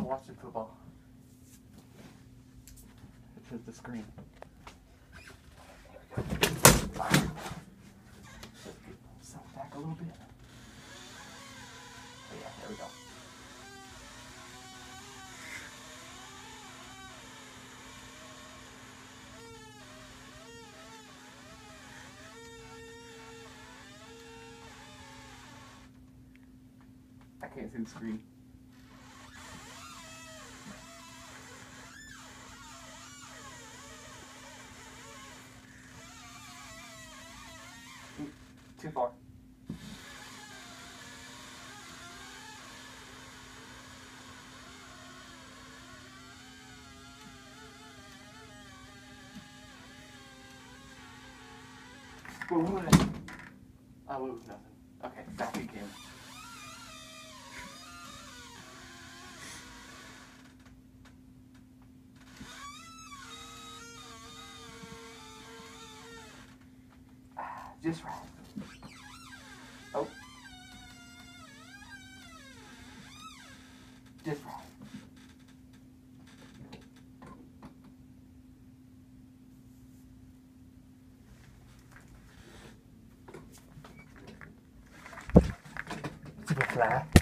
I'm watching football. It says the screen. There we go. Let's get myself back a little bit. Oh yeah, there we go. I can't see the screen. Too far. What was it? Oh, it was nothing. Okay, back again. Just right. Oh. Just right. Super fly.